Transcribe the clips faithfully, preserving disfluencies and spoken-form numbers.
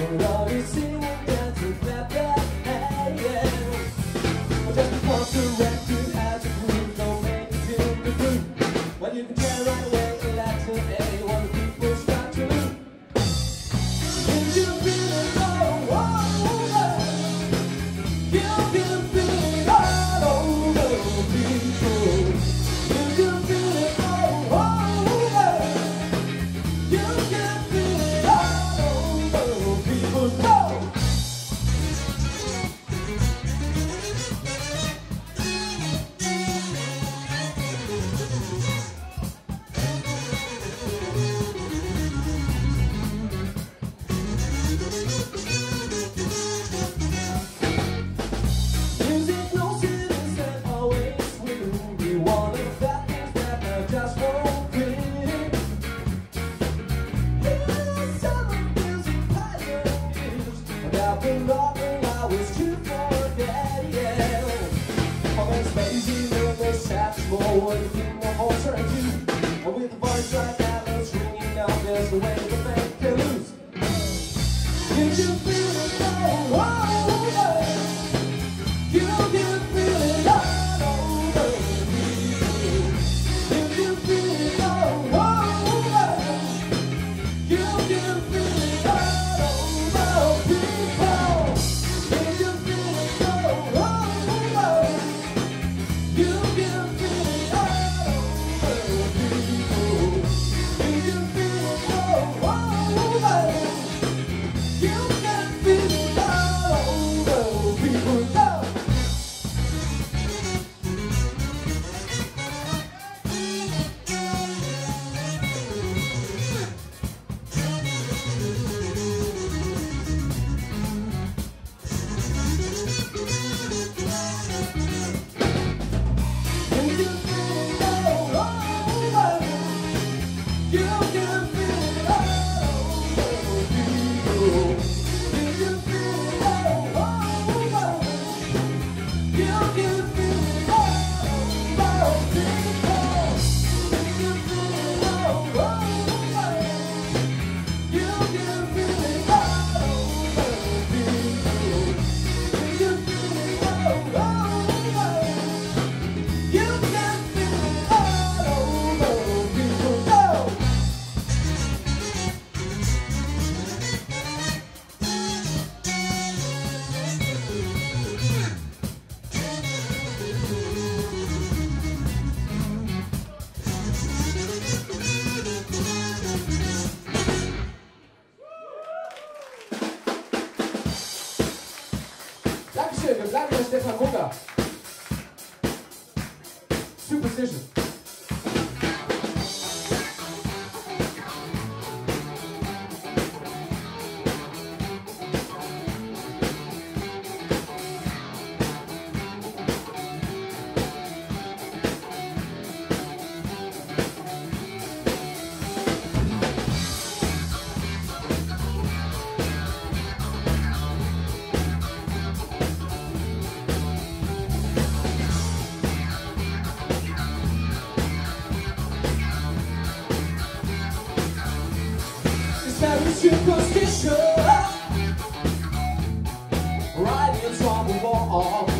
Dankeschön, wir bleiben bei Stefan Mucker. Superstition. Superstition, riding from the wall.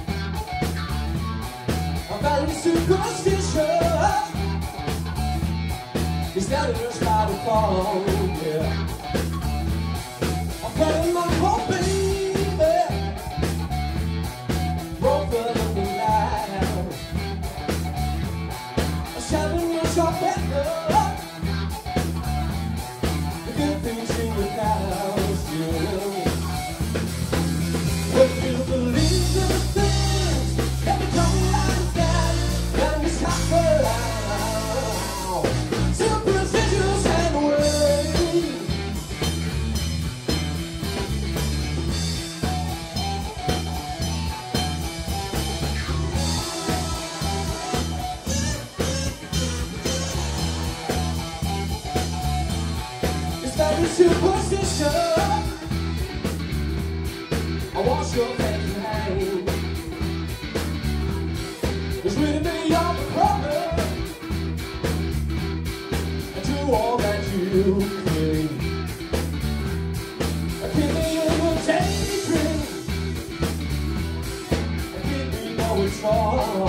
I'm very superstition. It's not in your style to fall, yeah. I'm putting my hope, baby, broken in the light. I'm shouting your shop better. Superstitious and way. keep me in a daydream, keep me going strong.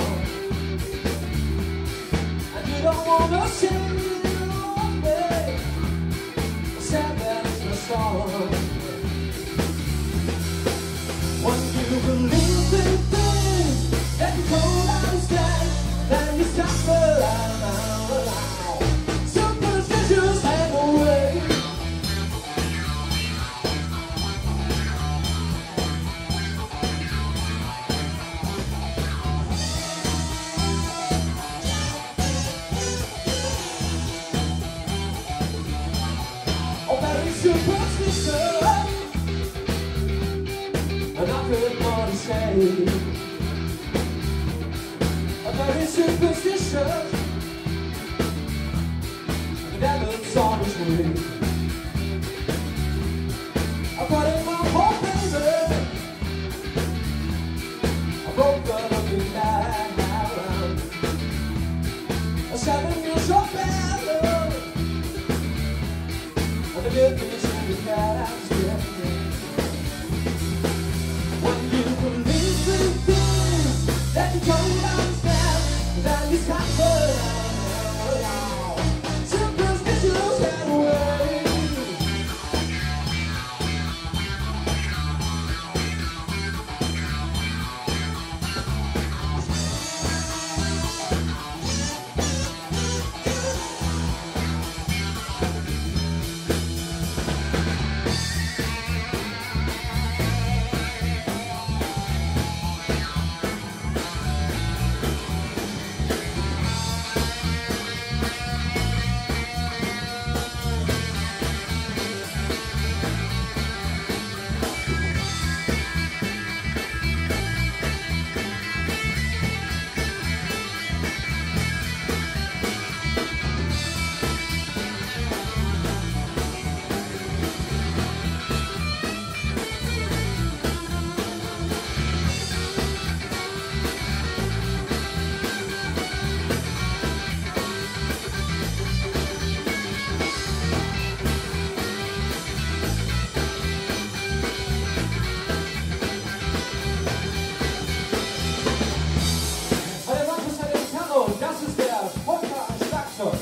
And you don't wanna see me, sadness is strong. When you believe in things that you don't understand, then you suffer out. Superstitious hang away. Oh, very superstitious, and I could not say. Very superstitious, the devil's on his way. I put in my whole baby, I broke the looking back around. A seven years old battle, and the difference in the cat I'm still. When you believe in things that you don't understand, then you suffer out. Superstitious and away. Das ist der Polka-Schlagzeug.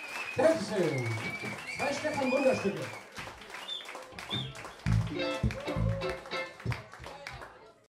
Dankeschön. Zwei Stefan Wunderstücke.